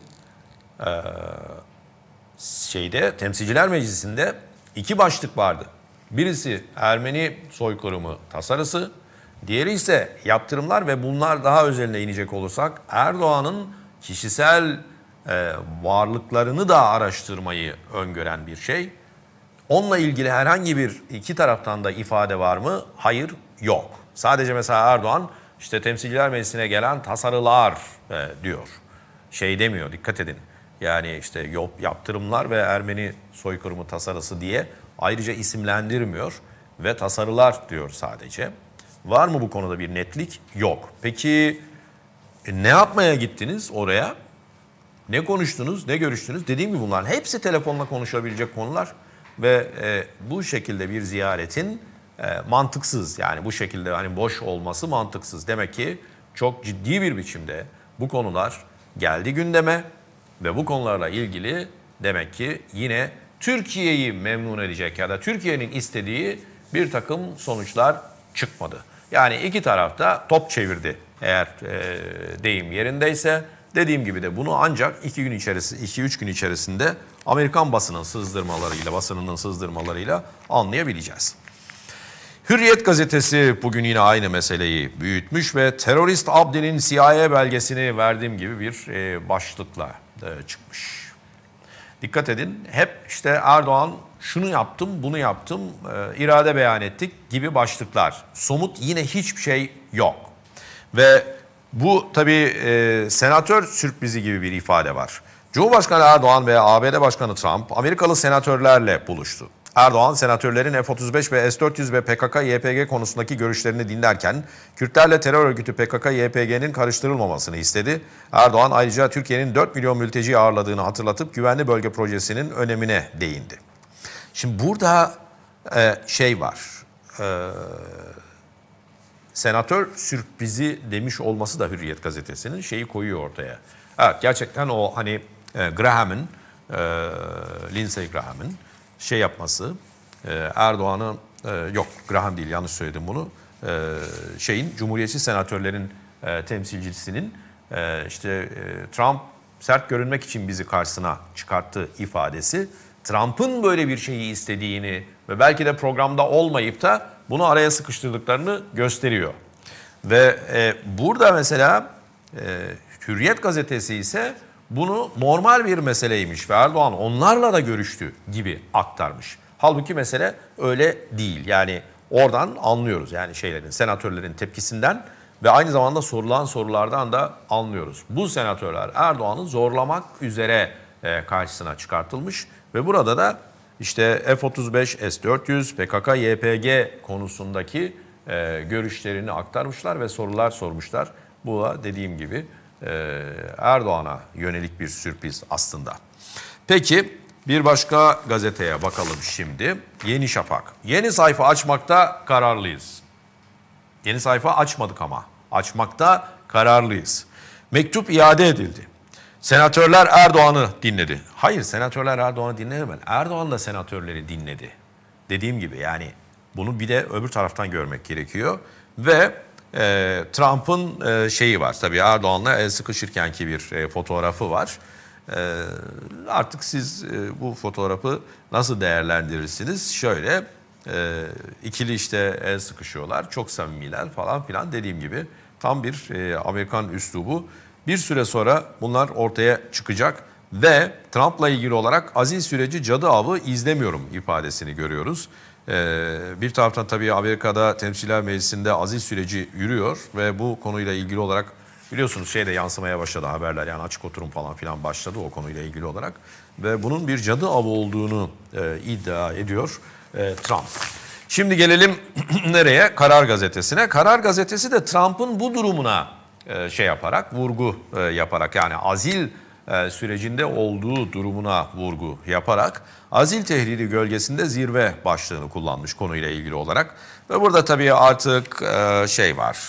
Speaker 1: Temsilciler Meclisi'nde 2 başlık vardı. Birisi Ermeni soykırımı tasarısı, diğeri ise yaptırımlar ve bunlar daha özeline inecek olursak Erdoğan'ın kişisel varlıklarını da araştırmayı öngören bir şey. Onunla ilgili herhangi bir iki taraftan da ifade var mı? Hayır, yok. Sadece mesela Erdoğan işte Temsilciler Meclisi'ne gelen tasarılar diyor. Şey demiyor, dikkat edin. Yani işte yaptırımlar ve Ermeni soykırımı tasarısı diye ayrıca isimlendirmiyor ve tasarılar diyor sadece. Var mı bu konuda bir netlik? Yok. Peki ne yapmaya gittiniz oraya? Ne konuştunuz, ne görüştünüz? Dediğim gibi bunların hepsi telefonla konuşabilecek konular ve bu şekilde bir ziyaretin mantıksız, yani bu şekilde hani boş olması mantıksız. Demek ki çok ciddi bir biçimde bu konular geldi gündeme ve bu konularla ilgili demek ki yine Türkiye'yi memnun edecek ya da Türkiye'nin istediği bir takım sonuçlar çıkmadı. Yani iki tarafta top çevirdi eğer deyim yerindeyse. Dediğim gibi de bunu ancak 2-3 gün içerisinde Amerikan basınının sızdırmalarıyla anlayabileceğiz. Hürriyet gazetesi bugün yine aynı meseleyi büyütmüş ve terörist Abdi'nin CIA belgesini verdiğim gibi bir başlıkla çıkmış. Dikkat edin, hep işte Erdoğan şunu yaptım, bunu yaptım, irade beyan ettik gibi başlıklar. Somut yine hiçbir şey yok. Ve bu tabii senatör sürprizi gibi bir ifade var. Cumhurbaşkanı Erdoğan ve ABD Başkanı Trump Amerikalı senatörlerle buluştu. Erdoğan senatörlerin F-35 ve S-400 ve PKK-YPG konusundaki görüşlerini dinlerken Kürtlerle terör örgütü PKK-YPG'nin karıştırılmamasını istedi. Erdoğan ayrıca Türkiye'nin 4 milyon mülteci ağırladığını hatırlatıp güvenli bölge projesinin önemine değindi. Şimdi burada şey var. Senatör sürprizi demiş olması da Hürriyet gazetesinin şeyi koyuyor ortaya. Evet, gerçekten o hani Graham'ın, Lindsey Graham'ın şey yapması, Erdoğan'ın, yok Graham değil yanlış söyledim bunu, Cumhuriyetçi senatörlerin temsilcisinin Trump sert görünmek için bizi karşısına çıkarttı ifadesi, Trump'ın böyle bir şeyi istediğini ve belki de programda olmayıp da bunu araya sıkıştırdıklarını gösteriyor. Ve burada mesela Hürriyet gazetesi ise bunu normal bir meseleymiş ve Erdoğan onlarla da görüştü gibi aktarmış. Halbuki mesele öyle değil. Yani oradan anlıyoruz, yani senatörlerin tepkisinden ve aynı zamanda sorulan sorulardan da anlıyoruz. Bu senatörler Erdoğan'ı zorlamak üzere karşısına çıkartılmış ve burada da işte F-35, S-400, PKK-YPG konusundaki görüşlerini aktarmışlar ve sorular sormuşlar. Bu da dediğim gibi Erdoğan'a yönelik bir sürpriz aslında. Peki bir başka gazeteye bakalım şimdi. Yeni Şafak. Yeni sayfa açmakta kararlıyız. Yeni sayfa açmadık ama. Açmakta kararlıyız. Mektup iade edildi. Senatörler Erdoğan'ı dinledi. Hayır, senatörler Erdoğan'ı dinlemedi. Erdoğan da senatörleri dinledi. Dediğim gibi yani bunu bir de öbür taraftan görmek gerekiyor. Ve Trump'ın şeyi var. Tabii Erdoğan'la el sıkışırkenki bir fotoğrafı var. Artık siz bu fotoğrafı nasıl değerlendirirsiniz? Şöyle ikili işte el sıkışıyorlar. Çok samimiler falan filan, dediğim gibi tam bir Amerikan üslubu. Bir süre sonra bunlar ortaya çıkacak ve Trump'la ilgili olarak azil süreci cadı avı izlemiyorum ifadesini görüyoruz. Bir taraftan tabii Amerika'da Temsilciler Meclisi'nde azil süreci yürüyor ve bu konuyla ilgili olarak biliyorsunuz de yansımaya başladı haberler, yani açık oturum falan filan başladı o konuyla ilgili olarak ve bunun bir cadı avı olduğunu iddia ediyor Trump. Şimdi gelelim nereye? Karar Gazetesi'ne. Karar Gazetesi de Trump'ın bu durumuna vurgu yaparak, yani azil sürecinde olduğu durumuna vurgu yaparak azil tehdidi gölgesinde zirve başlığını kullanmış konuyla ilgili olarak. Ve burada tabii artık var.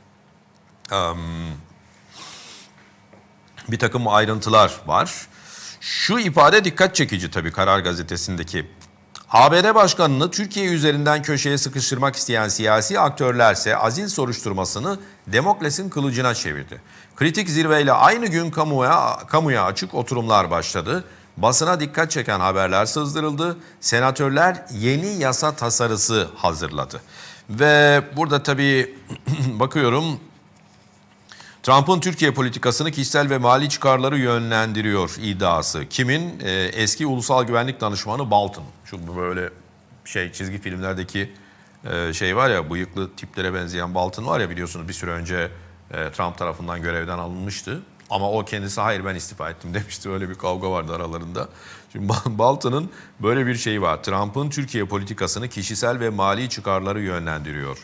Speaker 1: Bir takım ayrıntılar var. Şu ifade dikkat çekici tabii Karar Gazetesi'ndeki ABD Başkanı'nı Türkiye üzerinden köşeye sıkıştırmak isteyen siyasi aktörlerse azil soruşturmasını Demokles'in kılıcına çevirdi. Kritik zirveyle aynı gün kamuya açık oturumlar başladı. Basına dikkat çeken haberler sızdırıldı. Senatörler yeni yasa tasarısı hazırladı. Ve burada tabii bakıyorum, Trump'ın Türkiye politikasını kişisel ve mali çıkarları yönlendiriyor iddiası. Kimin? Eski Ulusal Güvenlik Danışmanı Bolton. Şu böyle çizgi filmlerdeki şey var ya, bıyıklı tiplere benzeyen Bolton var ya, biliyorsunuz bir süre önce Trump tarafından görevden alınmıştı. Ama o kendisi hayır ben istifa ettim demişti. Öyle bir kavga vardı aralarında. Şimdi Bolton'ın böyle bir şeyi var. Trump'ın Türkiye politikasını kişisel ve mali çıkarları yönlendiriyor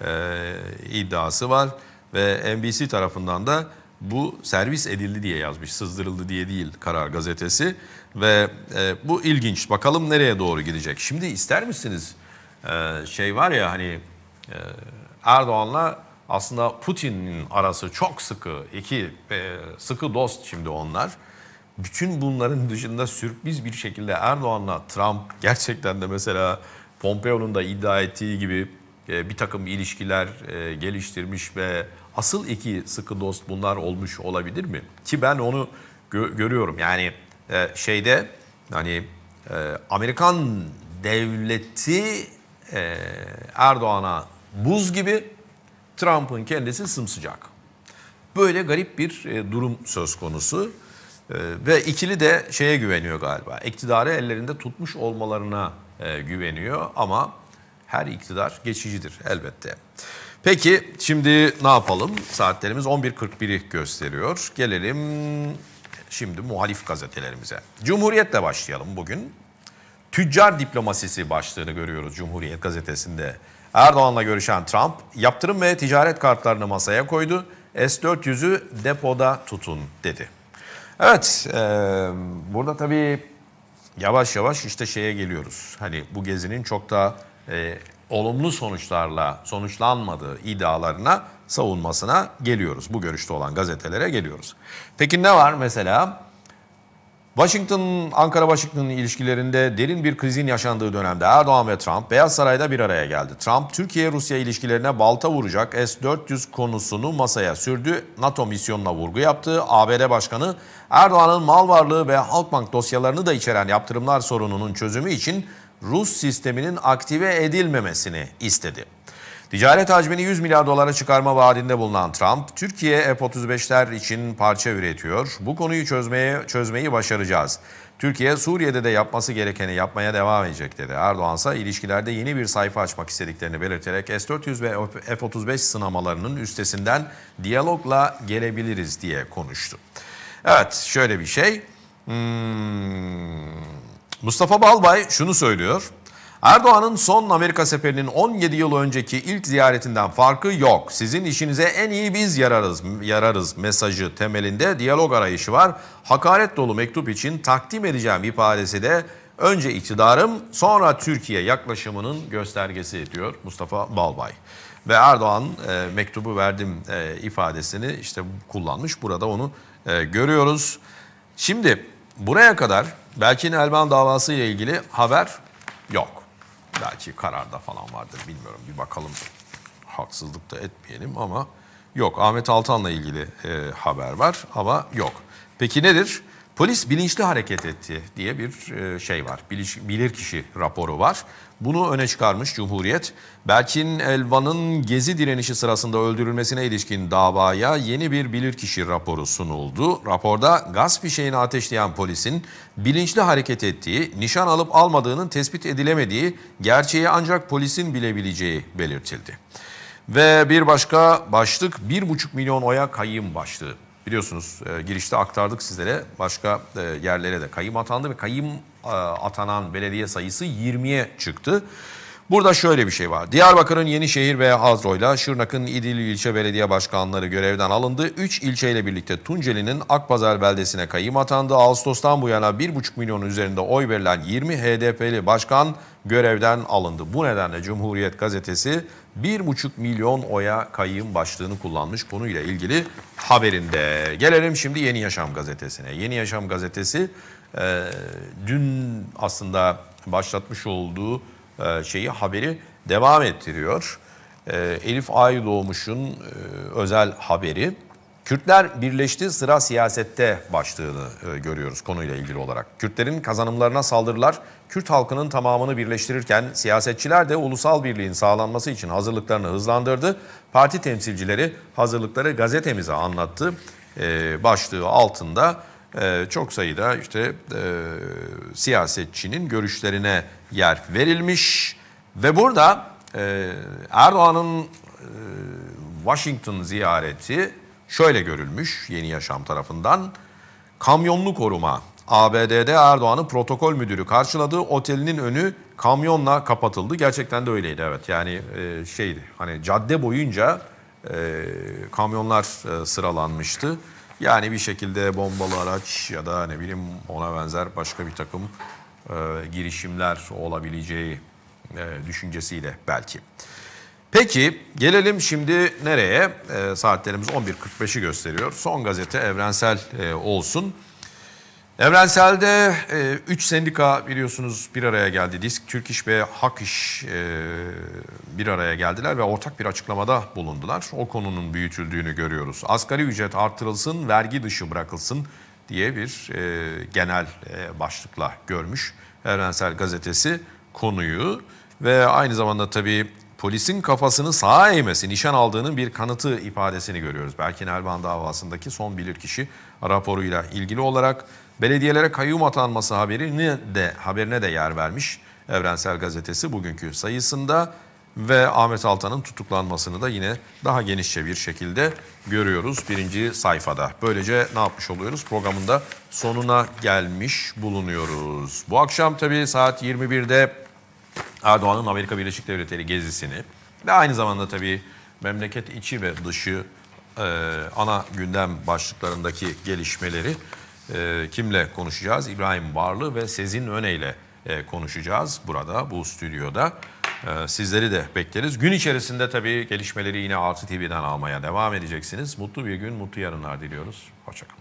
Speaker 1: iddiası var. Ve NBC tarafından da bu servis edildi diye yazmış, sızdırıldı diye değil Karar Gazetesi. Ve bu ilginç. Bakalım nereye doğru gidecek. Şimdi ister misiniz şey var ya hani Erdoğan'la aslında Putin'in arası çok sıkı. İki sıkı dost şimdi onlar. Bütün bunların dışında sürpriz bir şekilde Erdoğan'la Trump gerçekten de mesela Pompeo'nun da iddia ettiği gibi bir takım ilişkiler geliştirmiş ve asıl iki sıkı dost bunlar olmuş olabilir mi? Ki ben onu görüyorum. Yani hani Amerikan devleti Erdoğan'a buz gibi, Trump'ın kendisi sımsıcak. Böyle garip bir durum söz konusu. Ve ikili de şeye güveniyor galiba. İktidarı ellerinde tutmuş olmalarına güveniyor ama her iktidar geçicidir elbette. Peki şimdi ne yapalım? Saatlerimiz 11.41'i gösteriyor. Gelelim şimdi muhalif gazetelerimize. Cumhuriyet'le başlayalım bugün. Tüccar diplomasisi başlığını görüyoruz Cumhuriyet gazetesinde. Erdoğan'la görüşen Trump, yaptırım ve ticaret kartlarını masaya koydu. S-400'ü depoda tutun dedi. Evet, burada tabii yavaş yavaş işte şeye geliyoruz. Hani bu gezinin çok da olumlu sonuçlarla sonuçlanmadığı iddialarına, savunmasına geliyoruz. Bu görüşte olan gazetelere geliyoruz. Peki ne var mesela? Ankara-Washington ilişkilerinde derin bir krizin yaşandığı dönemde Erdoğan ve Trump Beyaz Saray'da bir araya geldi. Trump, Türkiye-Rusya ilişkilerine balta vuracak S-400 konusunu masaya sürdü. NATO misyonuna vurgu yaptı. ABD Başkanı Erdoğan'ın mal varlığı ve Halkbank dosyalarını da içeren yaptırımlar sorununun çözümü için Rus sisteminin aktive edilmemesini istedi. Ticaret hacmini 100 milyar dolara çıkarma vaadinde bulunan Trump, Türkiye F-35'ler için parça üretiyor. Bu konuyu çözmeyi başaracağız. Türkiye, Suriye'de de yapması gerekeni yapmaya devam edecek dedi. Erdoğan ise ilişkilerde yeni bir sayfa açmak istediklerini belirterek S-400 ve F-35 sınamalarının üstesinden diyalogla gelebiliriz diye konuştu. Evet, şöyle bir şey. Mustafa Balbay şunu söylüyor. Erdoğan'ın son Amerika seferinin 17 yıl önceki ilk ziyaretinden farkı yok. Sizin işinize en iyi biz yararız mesajı temelinde diyalog arayışı var. Hakaret dolu mektup için takdim edeceğim ifadesi de önce iktidarım sonra Türkiye yaklaşımının göstergesi diyor Mustafa Balbay. Ve Erdoğan mektubu verdim ifadesini işte kullanmış. Burada onu görüyoruz. Şimdi buraya kadar Belçin Elvan davası ile ilgili haber yok. Belki kararda falan vardır bilmiyorum. Bir bakalım, haksızlık da etmeyelim ama yok. Ahmet Altan'la ilgili haber var ama yok. Peki nedir? Polis bilinçli hareket etti diye bir şey var. Bilirkişi raporu var. Bunu öne çıkarmış Cumhuriyet. Belçin Elvan'ın gezi direnişi sırasında öldürülmesine ilişkin davaya yeni bir bilirkişi raporu sunuldu. Raporda gaz fişeğini ateşleyen polisin bilinçli hareket ettiği, nişan alıp almadığının tespit edilemediği, gerçeği ancak polisin bilebileceği belirtildi. Ve bir başka başlık 1,5 milyon oya kayyım başlığı. Biliyorsunuz girişte aktardık sizlere, başka yerlere de kayyım atandı ve kayyım atanan belediye sayısı 20'ye çıktı. Burada şöyle bir şey var. Diyarbakır'ın Yenişehir ve Hazro'yla Şırnak'ın İdil ilçe belediye başkanları görevden alındı. 3 ilçeyle birlikte Tunceli'nin Akpazar beldesine kayyım atandı. Ağustos'tan bu yana 1,5 milyonun üzerinde oy verilen 20 HDP'li başkan görevden alındı. Bu nedenle Cumhuriyet gazetesi 1,5 milyon oya kayyım başlığını kullanmış konuyla ilgili haberinde. Gelelim şimdi Yeni Yaşam gazetesine. Yeni Yaşam gazetesi dün aslında başlatmış olduğu haberi devam ettiriyor. Elif Aydoğmuş'un özel haberi. Kürtler birleşti, sıra siyasette başlığını görüyoruz konuyla ilgili olarak. Kürtlerin kazanımlarına saldırılar Kürt halkının tamamını birleştirirken siyasetçiler de ulusal birliğin sağlanması için hazırlıklarını hızlandırdı. Parti temsilcileri hazırlıkları gazetemize anlattı. Başlığı altında çok sayıda siyasetçinin görüşlerine yer verilmiş ve burada Erdoğan'ın Washington ziyareti şöyle görülmüş Yeni Yaşam tarafından. Kamyonlu koruma. ABD'de Erdoğan'ın protokol müdürü karşıladığı otelinin önü kamyonla kapatıldı. Gerçekten de öyleydi, evet. Yani hani cadde boyunca kamyonlar sıralanmıştı. Yani bir şekilde bombalı araç ya da ne bileyim ona benzer başka bir takım girişimler olabileceği düşüncesiyle belki. Peki gelelim şimdi nereye? Saatlerimiz 11.45'i gösteriyor. Son gazete Evrensel olsun. Evrensel'de 3 sendika biliyorsunuz bir araya geldi. DİSK, Türk İş ve Hak İş bir araya geldiler ve ortak bir açıklamada bulundular. O konunun büyütüldüğünü görüyoruz. Asgari ücret artırılsın, vergi dışı bırakılsın diye bir genel başlıkla görmüş Evrensel Gazetesi konuyu ve aynı zamanda tabii polisin kafasını sağa eğmesi, nişan aldığının bir kanıtı ifadesini görüyoruz. Berkin Elvan davasındaki son bilirkişi raporuyla ilgili olarak belediyelere kayyum atanması haberine de yer vermiş Evrensel Gazetesi bugünkü sayısında ve Ahmet Altan'ın tutuklanmasını da yine daha genişçe bir şekilde görüyoruz birinci sayfada. Böylece ne yapmış oluyoruz? Programın da sonuna gelmiş bulunuyoruz. Bu akşam tabii saat 21'de Erdoğan'ın Amerika Birleşik Devletleri gezisini ve aynı zamanda tabii memleket içi ve dışı ana gündem başlıklarındaki gelişmeleri kimle konuşacağız? İbrahim Varlı ve Sezin Öne ile konuşacağız burada, bu stüdyoda. Sizleri de bekleriz. Gün içerisinde tabii gelişmeleri yine Artı TV'den almaya devam edeceksiniz. Mutlu bir gün, mutlu yarınlar diliyoruz. Hoşça kalın.